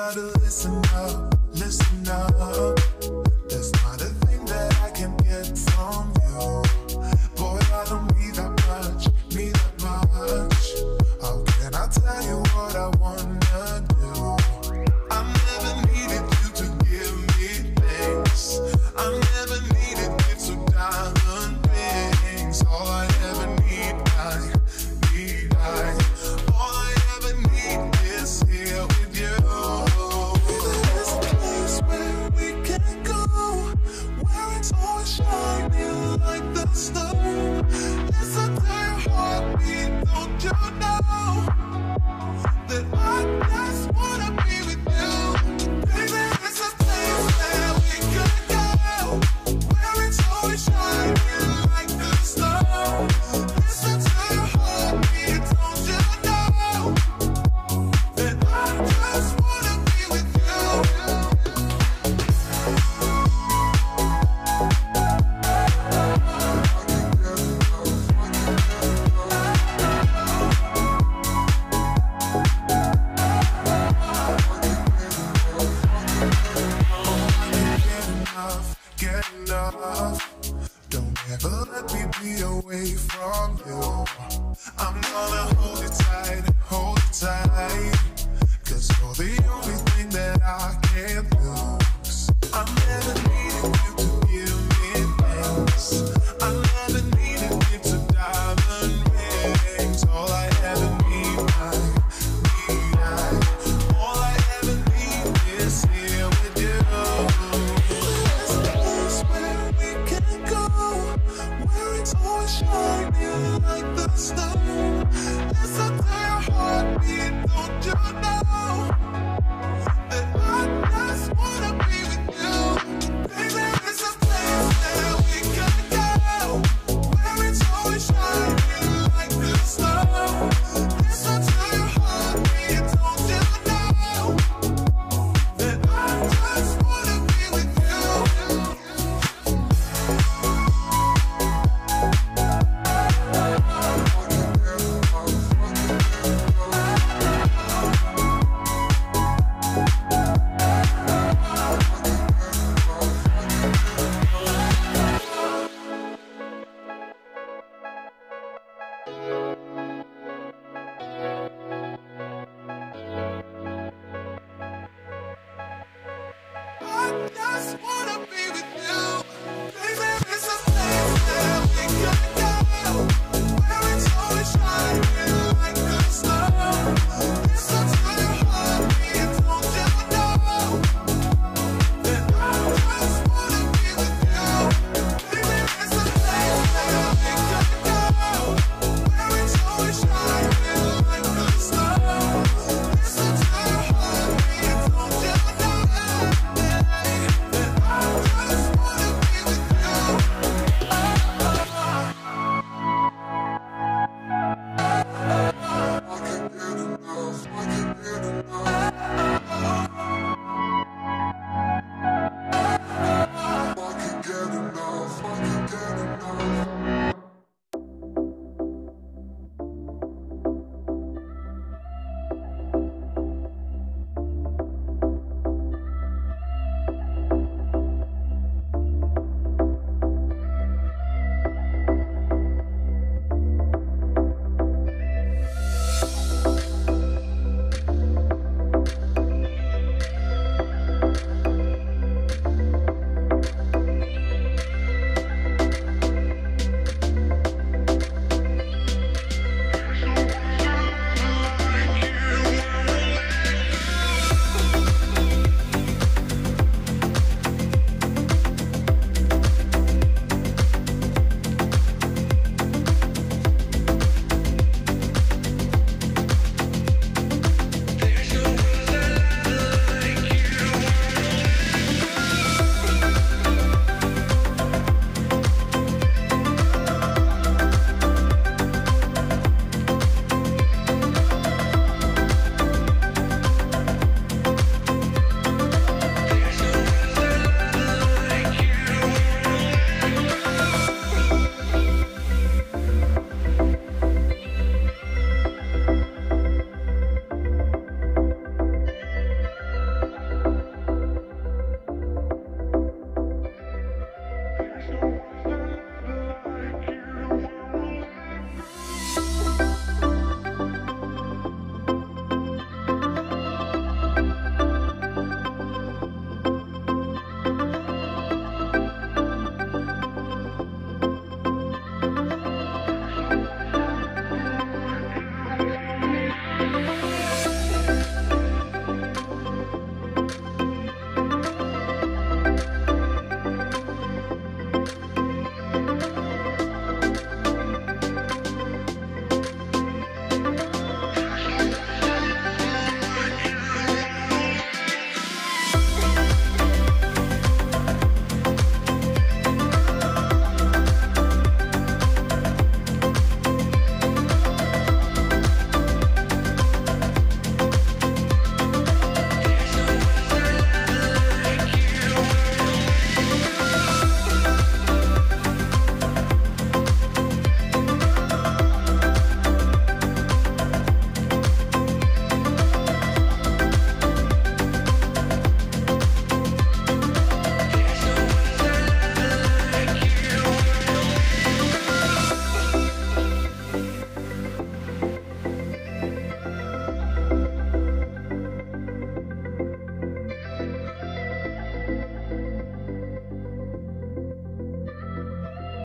gotta listen up, listen up. There's not a thing that I can get from you. Boy, I don't need that much, need that much. How can I tell you what I wanna do? I never needed you to give me things. I never needed gifts or diamond rings. All I ever need, all I ever need is here with you. There's a place where we can go, where it's all shining like the snow. Listen to your heartbeat, don't you know that I just wanna be with you? Baby, there's a place where we can go, where it's all shining like the snow. Listen to your heartbeat, don't you know that I just wanna be with you? Get enough. Don't ever let me be away from you. I'm gonna hold you tight, hold you tight. 'Cause you're the only thing that I can't lose. I never needed you to give me things. I never needed you to diamond rings. All I ever need, all I ever need is here with you. There's a place where we can go, where it's all shining like the snow. Listen to your heartbeat, don't you know